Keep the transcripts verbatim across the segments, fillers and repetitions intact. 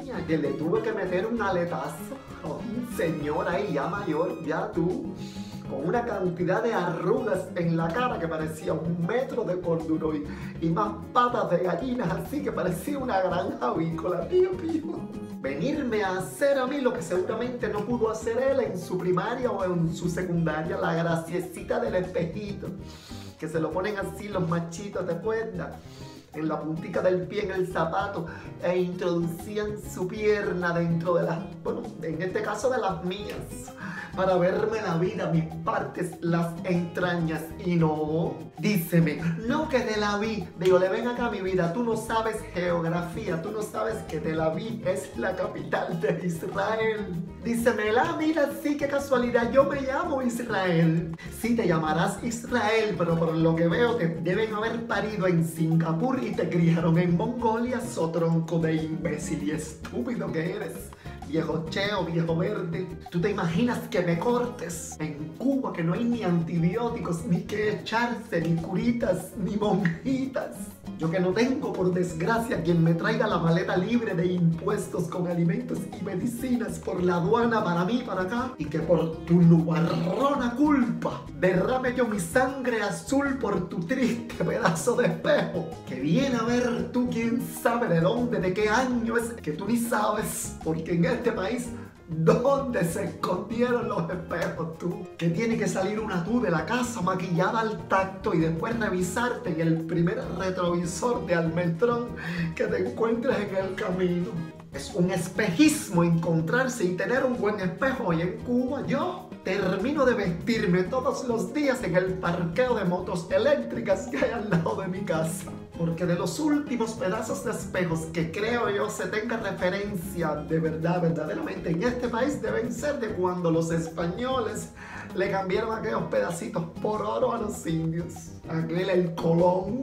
niña que le tuve que meter un aletazo a un señor ahí ya mayor, ya tú, con una cantidad de arrugas en la cara que parecía un metro de corduro y, y más patas de gallinas así que parecía una granja avícola, tío, tío. Venirme a hacer a mí lo que seguramente no pudo hacer él en su primaria o en su secundaria, la graciecita del espejito, que se lo ponen así los machitos de cuerda, en la puntica del pie, en el zapato, e introducían su pierna dentro de las, bueno, en este caso de las mías, para verme la vida, mis partes, las entrañas. Y no, díceme, no que Tel Aviv, digo, le ven acá mi vida, tú no sabes geografía, tú no sabes que Tel Aviv es la capital de Israel. Díceme, la mira, sí, qué casualidad, yo me llamo Israel. Sí, te llamarás Israel, pero por lo que veo te deben haber parido en Singapur y te criaron en Mongolia, so tronco de imbécil y estúpido que eres. Viejo cheo, viejo verde. ¿Tú te imaginas que me cortes? En Cuba que no hay ni antibióticos, ni que echarse, ni curitas, ni monjitas. Yo que no tengo, por desgracia, quien me traiga la maleta libre de impuestos con alimentos y medicinas por la aduana para mí, para acá. Y que por tu nubarrona culpa derrame yo mi sangre azul por tu triste pedazo de espejo. Que viene a ver tú quién sabe de dónde, de qué año es, que tú ni sabes. Porque en este país, ¿dónde se escondieron los espejos tú? Que tiene que salir una tú de la casa maquillada al tacto y después revisarte en el primer retrovisor de almendrón que te encuentres en el camino. Es un espejismo encontrarse y tener un buen espejo. Y en Cuba yo termino de vestirme todos los días en el parqueo de motos eléctricas que hay al lado de mi casa. Porque de los últimos pedazos de espejos que creo yo se tenga referencia de verdad, verdaderamente en este país, deben ser de cuando los españoles le cambiaron aquellos pedacitos por oro a los indios. Aquel, el Colón,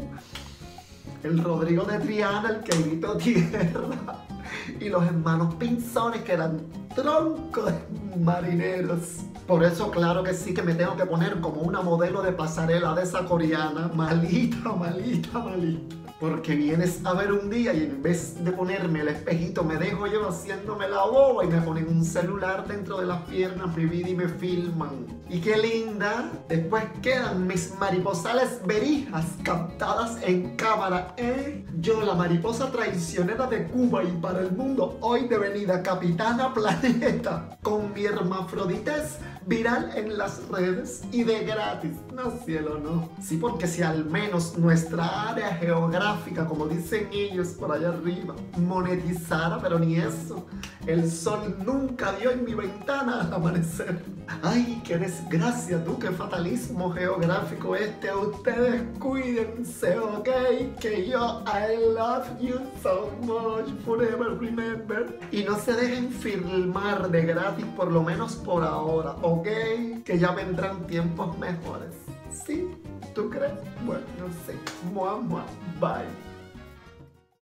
el Rodrigo de Triana, el que gritó tierra, y los hermanos Pinzones, que eran troncos de marineros. Por eso, claro que sí que me tengo que poner como una modelo de pasarela de esa coreana, malita, malita, malita. Porque vienes a ver un día y en vez de ponerme el espejito me dejo yo haciéndome la boba y me ponen un celular dentro de las piernas, mi vida, y me filman. Y qué linda, después quedan mis mariposales berijas captadas en cámara, ¿eh? Yo, la mariposa traicionera de Cuba y para el mundo, hoy devenida Capitana Planeta, con mi hermafroditez viral en las redes y de gratis. No, cielo, no. Sí, porque si al menos nuestra área geográfica, como dicen ellos por allá arriba, monetizara, pero ni eso. El sol nunca dio en mi ventana al amanecer. Ay, qué desgracia tú, qué fatalismo geográfico este. Ustedes cuídense, ¿ok? Que yo, I love you so much, forever remember. Y no se dejen filmar de gratis, por lo menos por ahora, ¿ok? Que ya vendrán tiempos mejores. ¿Sí? ¿Tú crees? Bueno, no sé. Mua, mua. Bye.